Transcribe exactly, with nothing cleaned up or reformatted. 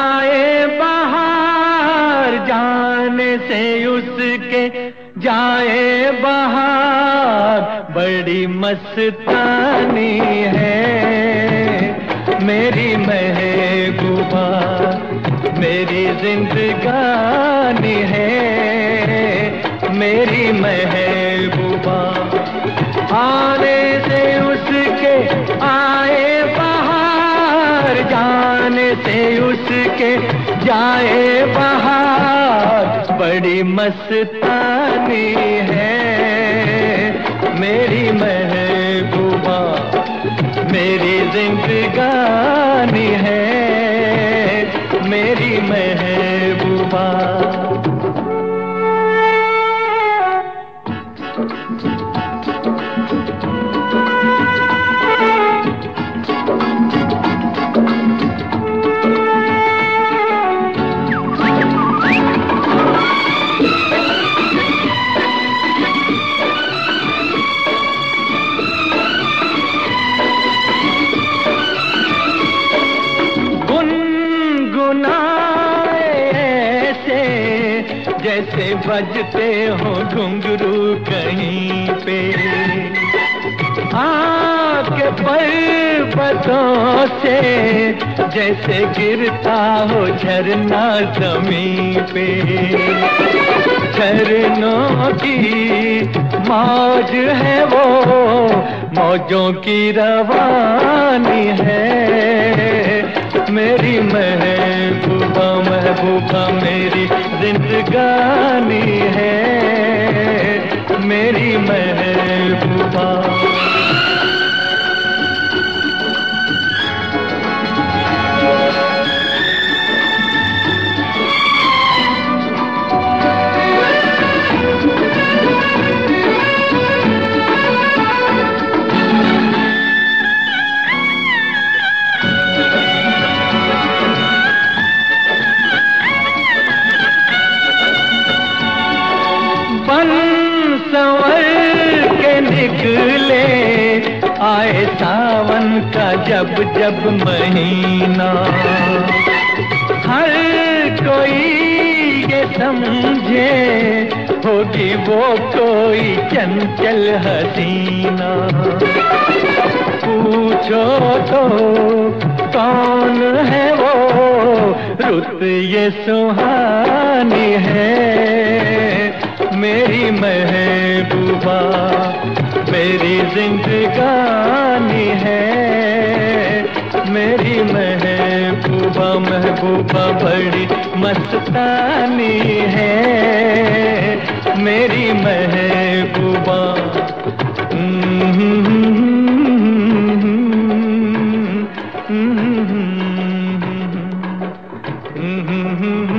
आए बाहर जाने से उसके जाए बाहर, बड़ी मस्तानी है मेरी महबूबा, मेरी जिंदगानी है मेरी महबूबा। आने से उसके आए बाहर, जाने से उसके जाए बाहर, बड़ी मस्तानी है मेरी महबूबा, मेरी जिंदगानी है मेरी महबूबा। जैसे बजते हो घुंघरू कहीं पे, आके पर्वतों से जैसे गिरता हो झरना जमीन पे। झरनों की मौज है वो, मौजों की रवानी है मेरी महबूबा, महबूबा मेरी जिंदगानी है मेरी महबूबा। संवर के निकले आए सावन का जब जब महीना, हर कोई ये समझे होगी वो कोई चंचल हसीना। पूछो तो कौन है वो, रुत ये सुहानी है मेरी महबूबा, मेरी जिंदगानी है मेरी महबूबा, महबूबा बड़ी मस्तानी है मेरी महबूबा। Mm-hmm.